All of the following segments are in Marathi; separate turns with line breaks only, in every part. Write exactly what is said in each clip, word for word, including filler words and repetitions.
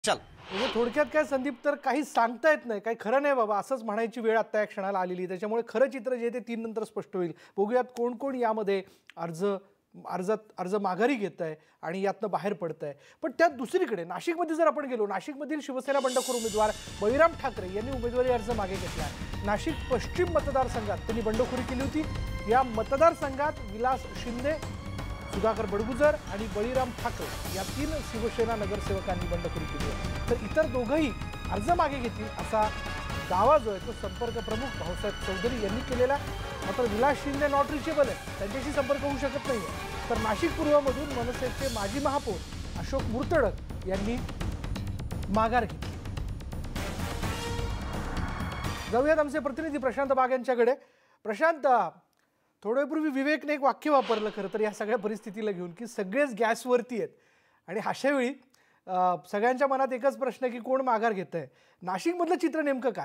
चल
म्हणजे थोडक्यात काय संदीप, तर काही सांगता येत नाही, काही खरं नाही बाबा, असंच म्हणायची वेळ आता या क्षणाला आलेली. त्याच्यामुळे खरं चित्र जे ते तीन नंतर स्पष्ट होईल. बघूयात कोण कोण यामध्ये अर्ज अर्जात अर्ज माघारी घेत आहे आणि यातनं बाहेर पडत आहे. पण त्यात दुसरीकडे नाशिकमध्ये जर आपण गेलो, नाशिकमधील शिवसेना बंडखोर उमेदवार बळीराम ठाकरे यांनी उमेदवारी अर्ज मागे घेतला. नाशिक पश्चिम मतदारसंघात त्यांनी बंडखोरी केली होती. या मतदारसंघात विलास शिंदे, सुधाकर बडगुजर आणि बळीराम ठाकरे या तीन शिवसेना नगरसेवकांनी बंडखोरी केली आहे. तर इतर दोघंही अर्ज मागे घेतील असा दावा जो आहे तो संपर्क प्रमुख भाऊसाहेब चौधरी यांनी केलेला. मात्र विलास शिंदे नॉट रिचेबल आहे, त्यांच्याशी संपर्क होऊ शकत नाही. तर नाशिक पूर्वमधून मनसेचे माजी महापौर अशोक मुर्तडक यांनी माघार घेतली. जाऊयात आमचे प्रतिनिधी प्रशांत बाग यांच्याकडे. प्रशांत, थोड्यापूर्वी विवेकने एक वाक्य वापरलं खरं तर या सगळ्या परिस्थितीला घेऊन, की सगळेच गॅसवरती आहेत. आणि अशावेळी सगळ्यांच्या मनात एकच प्रश्न की कोण माघार घेत आहे. नाशिकमधलं चित्र नेमकं काय?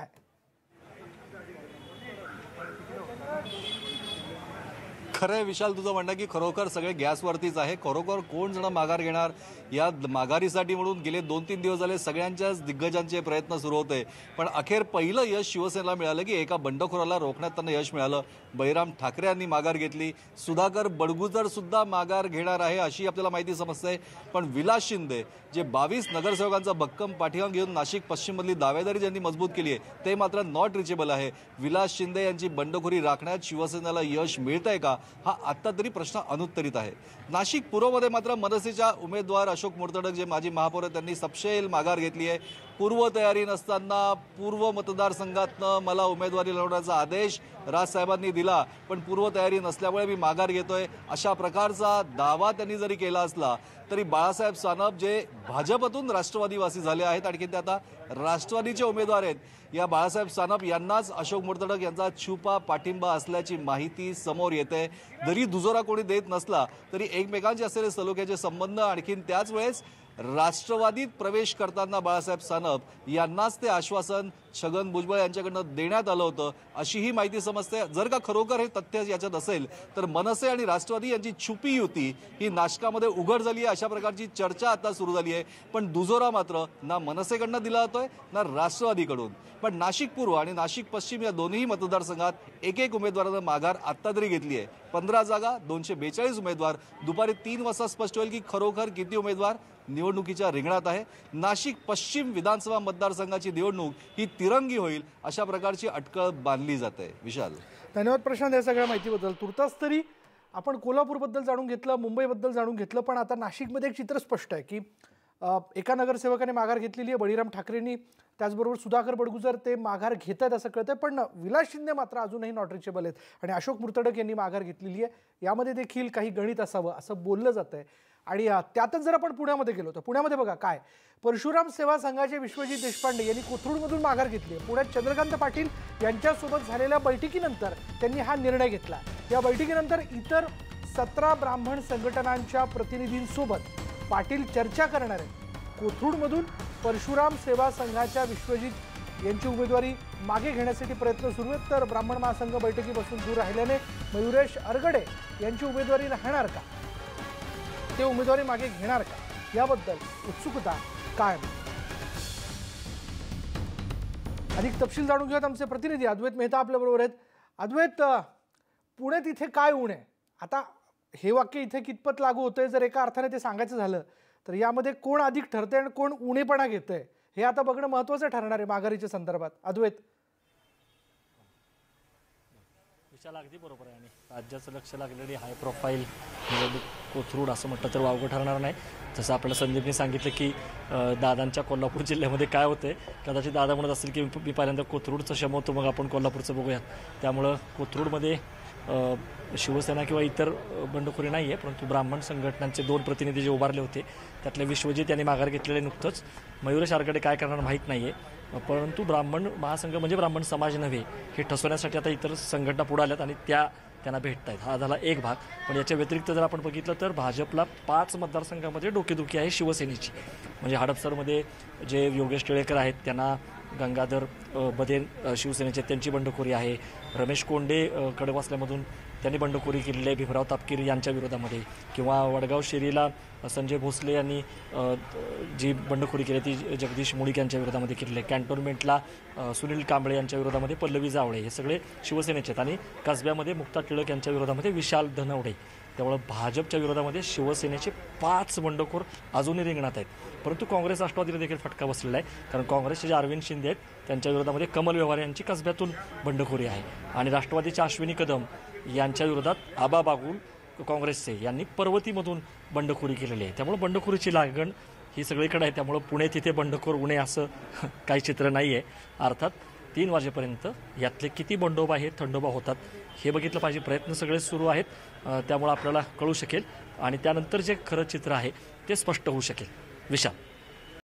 खरं विशाल, तुझं म्हणणं की खरोखर सगळे गॅसवरतीच आहे. खरोखर कोण जण माघार घेणार या माघारीसाठी म्हणून गेले दोन तीन दिवस झाले सगळ्यांच्याच दिग्गजांचे प्रयत्न सुरू होते. पण अखेर पहिलं यश शिवसेनेला मिळालं की एका बंडखोराला रोखण्यात त्यांना यश मिळालं. बळीराम ठाकरे यांनी माघार घेतली. सुधाकर बडगुजर सुद्धा माघार घेणार आहे अशी आपल्याला माहिती समजते. पण विलास शिंदे जे बावीस नगरसेवकांचा भक्कम पाठिंबा घेऊन नाशिक पश्चिममधली दावेदारी ज्यांनी मजबूत केली आहे ते मात्र नॉट रिचेबल आहे. विलास शिंदे यांची बंडखोरी राखण्यात शिवसेनेला यश मिळतंय का, हा आता तरी प्रश्न अनुत्तरित आहे. नाशिक पूर्वमध्ये मात्र मनसेच्या उमेदवार अशोक मुर्तडक जे माजी महापौर आहेत त्यांनी सपशेल माघार घेतली आहे. पूर्व तयारी नसताना पूर्व मतदारसंघातनं मला उमेदवारी लढवण्याचा आदेश राजसाहेबांनी दिला, पण पूर्व तयारी नसल्यामुळे मी माघार घेतोय अशा प्रकारचा दावा त्यांनी जरी केला असला तरी बाळासाहेब सानप जे भाजपतून राष्ट्रवादीवासी झाले आहेत, आणखी ते आता राष्ट्रवादीचे उमेदवार आहेत, या बाळासाहेब सानप यांनाच अशोक मुर्तडक यांचा छुपा पाठिंबा असल्याची माहिती समोर येते. जरी दुजोरा कोणी देत नसला तरी एकमेकांचे असलेले सलोख्याचे संबंध, आणखीन त्याच वेळेस राष्ट्रवादीत प्रवेश करताना बाळासाहेब सानप यांनाच ते आश्वासन छगन भुजबळ यांच्याकडनं देण्यात आलं होतं अशीही माहिती समजते. जर का खरोखर हे तथ्य याच्यात असेल तर मनसे आणि राष्ट्रवादी यांची छुपी युती ही नाशकामध्ये उघड झाली आहे अशा प्रकारची चर्चा आता सुरू झाली आहे. पण दुजोरा मात्र ना मनसेकडनं दिला जातोय ना राष्ट्रवादीकडून. पण नाशिक पूर्व आणि नाशिक पश्चिम या दोन्ही मतदारसंघात एक एक उमेदवारानं माघार आत्ता तरी घेतली आहे. पंधरा जागा, दोनशे बेचाळीस उमेदवार. दुपारी तीन वाजता स्पष्ट होईल की खरोखर किती उमेदवार निवडणुकीच्या रिंगणात आहे. नाशिक पश्चिम विधानसभा मतदारसंघाची निवडणूक ही तिरंगी होईल अशा प्रकारची अटकळ बांधली जाते. विशाल,
धन्यवाद प्रशांत या सगळ्या माहितीबद्दल. तुर्तास तरी आपण कोल्हापूरबद्दल जाणून घेतलं, मुंबईबद्दल जाणून घेतलं, पण आता नाशिकमध्ये एक चित्र स्पष्ट आहे की एका नगरसेवकाने माघार घेतलेली आहे, बळीराम ठाकरेंनी. त्याचबरोबर सुधाकर बडगुजर ते माघार घेत आहेत असं कळतंय. पण विलास शिंदे मात्र अजूनही नॉट रिचेबल आहेत आणि अशोक मुर्तडक यांनी माघार घेतलेली आहे. यामध्ये देखील काही गणित असावं असं बोललं जात आहे. आणि त्यातच जर आपण पुण्यामध्ये गेलो तर पुण्यामध्ये बघा काय, परशुराम सेवा संघाचे विश्वजित देशपांडे यांनी कोथरूडमधून माघार घेतली आहे. पुण्यात चंद्रकांत पाटील यांच्यासोबत झालेल्या बैठकीनंतर त्यांनी हा निर्णय घेतला. या बैठकीनंतर इतर सतरा ब्राह्मण संघटनांच्या प्रतिनिधींसोबत पाटील चर्चा करणार आहेत. कोथरूडमधून परशुराम सेवा संघाच्या विश्वजित यांची उमेदवारी मागे घेण्यासाठी प्रयत्न सुरू आहेत. तर ब्राह्मण महासंघ बैठकीपासून दूर राहिल्याने मयुरेश अरगडे यांची उमेदवारी राहणार का, ते उमेदवारी मागे घेणार का, याबद्दल उत्सुकता कायम. अधिक तपशील जाणून घेऊयात. आमचे प्रतिनिधी अद्वैत मेहता आपल्याबरोबर आहेत. अद्वैत, पुण्यात इथे काय ऊन आहे? आता हे वाक्य इथे कितपत लागू होतंय जर एका अर्थाने ते सांगायचं झालं तर यामध्ये कोण अधिक ठरतंय आणि कोण उणेपणा घेतंय हे आता बघणं महत्त्वाचं ठरणार आहे माघारीच्या संदर्भात. अद्वैत,
विशाल अगदी बरोबर आहे. आणि राज्याचं लक्ष लागलेली हाय प्रोफाईल निवडणूक कोथरूड असं म्हटलं तर वावगं ठरणार नाही. जसं आपल्याला संदीपने सांगितलं की दादांच्या कोल्हापूर जिल्ह्यामध्ये काय होतंय, कदाचित दादा म्हणत असेल की मी पहिल्यांदा कोथरूडचं शमवतो मग आपण कोल्हापूरचं बघूयात. त्यामुळं कोथरूडमध्ये शिवसेना किंवा इतर बंडखोरी नाही आहे, परंतु ब्राह्मण संघटनांचे दोन प्रतिनिधी जे उभारले होते त्यातले विश्वजित यांनी माघार घेतलेले नुकतंच. मयुरेश आरगडे काय करणार माहीत नाही आहे, परंतु ब्राह्मण महासंघ म्हणजे ब्राह्मण समाज नव्हे हे ठसवण्यासाठी आता इतर संघटना पुढे आल्यात आणि त्या त्यांना भेटत आहेत. हा झाला एक भाग. पण याच्या व्यतिरिक्त जर आपण बघितलं तर भाजपला पाच मतदारसंघामध्ये डोकेदुखी आहे शिवसेनेची. म्हणजे हडपसरमध्ये जे योगेश टिळेकर आहेत त्यांना गंगाधर अ, बदेन अ, शिवसेनेचे त्यांची बंडखोरी आहे. रमेश कोंडे अ, खडकवासल्यामधून त्यांनी बंडखोरी केलेली आहे भीमराव तापकीर यांच्या विरोधामध्ये, किंवा वडगाव शेरीला संजय भोसले यांनी अ, जी बंडखोरी केली ती जगदीश मुळीक यांच्या विरोधामध्ये केलेली आहे. कॅन्टोन्मेंटला अ, सुनील कांबळे यांच्या विरोधामध्ये पल्लवी जावळे, हे सगळे शिवसेनेचे आहेत. आणि कसब्यामध्ये मुक्ता टिळक यांच्या विरोधामध्ये विशाल धनवडे. त्यामुळं भाजपच्या विरोधामध्ये शिवसेनेचे पाच बंडखोर अजूनही रिंगणात आहेत. परंतु काँग्रेस राष्ट्रवादीला देखील फटका बसलेला आहे, कारण काँग्रेसचे जे अरविंद शिंदे आहेत त्यांच्या विरोधामध्ये कमल व्यवहार यांची कसब्यातून बंडखोरी आहे. आणि राष्ट्रवादीच्या अश्विनी कदम यांच्या विरोधात आबा बागुल काँग्रेसचे यांनी पर्वतीमधून बंडखोरी केलेली आहे. त्यामुळे बंडखोरीची लागण ही सगळीकडे आहे. त्यामुळं पुणे तिथे बंडखोर उणे असं काही चित्र नाही आहे. अर्थात तीन वाजेपर्यंत यातले किती बंडोबा हे थंडोबा होतात हे बघितलं पाहिजे. प्रयत्न सगळे सुरू आहेत, त्यामुळं आपल्याला कळू शकेल आणि त्यानंतर जे खरं चित्र आहे ते स्पष्ट होऊ शकेल. विशाल.